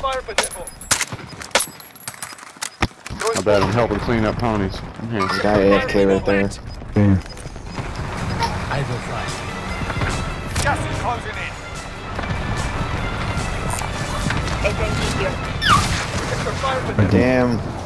I bet I'm helping clean up ponies. I'm here. There's a guy AFK right there. Yeah. I will fly. Gas is closing in. Damn.